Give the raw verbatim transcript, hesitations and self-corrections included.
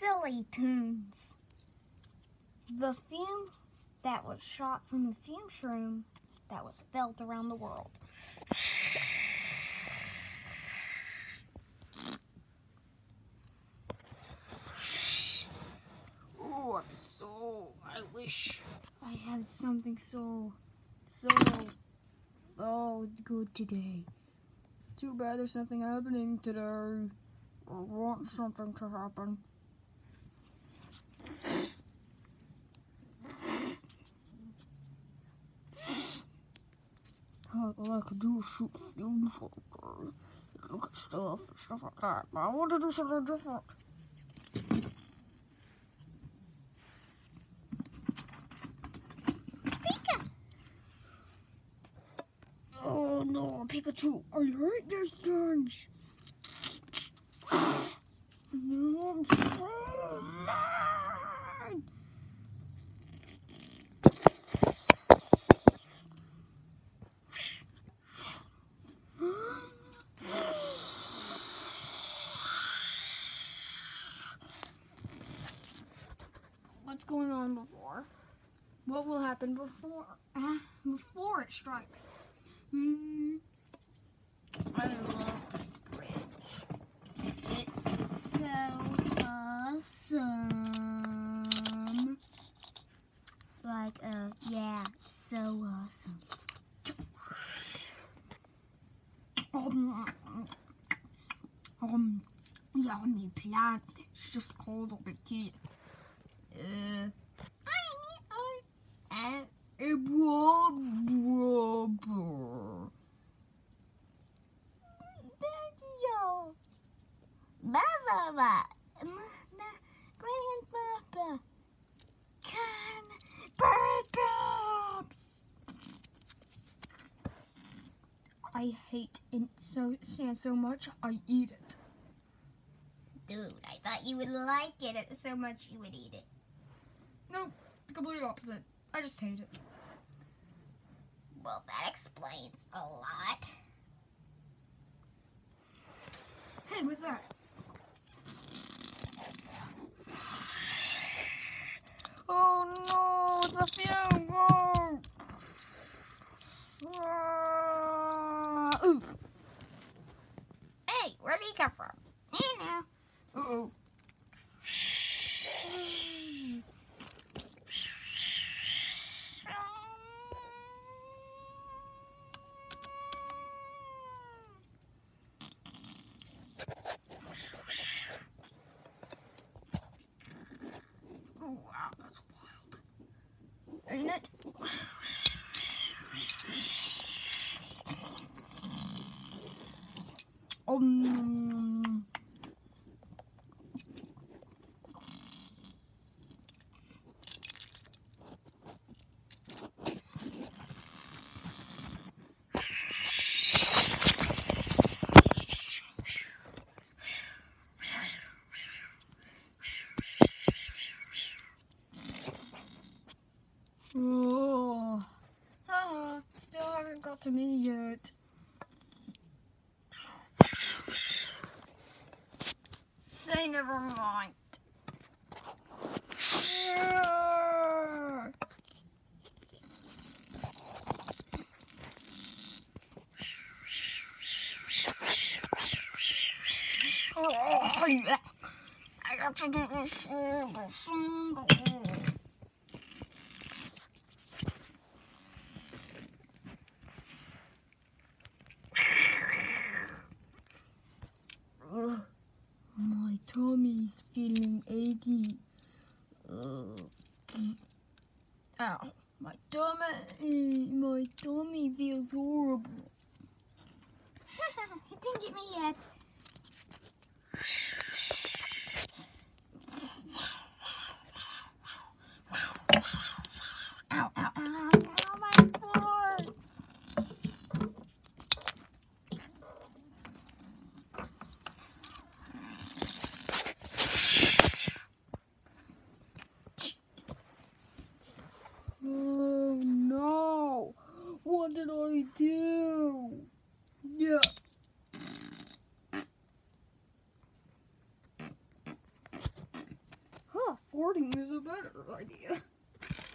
Silly Tunes. The fume that was shot from the fume shroom that was felt around the world. Oh, I'm so, I wish I had something so, so, so good today. Too bad there's nothing happening today. I want something to happen. All I could do is shoot fumes all day. Look at stuff and stuff like that. But I want to do something different. Pika! Oh no, Pikachu! I hate these things! No, I'm so mad! What's going on before? What will happen before? Uh, before it strikes? Hmm. I love this bridge. It's so awesome. Like, uh, yeah, so awesome. Um, um, yummy plant. It's just cold on my teeth. Uh, I, I, I, blah, blah, blah. Daddy-o. Baba, grandpapa, can burps. I hate in so sand so much I eat it. Dude, I thought you would like it so much you would eat it. Nope, the complete opposite. I just hate it. Well, that explains a lot. Hey, what's that? Oh no, it's a fume! Oh. Uh, oof. Hey, where did he come from? Hey now. Uh-oh. Oh, wow, that's wild. Ain't it? Um. Oh, haha, still haven't got to me yet. Say never mind. Oh, yeah. I got to do this all the single. My tummy's feeling achy. Uh, ow. My tummy, my tummy feels horrible. It didn't get me yet. Ow, ow, ow, ow, my floor. farting is a better idea.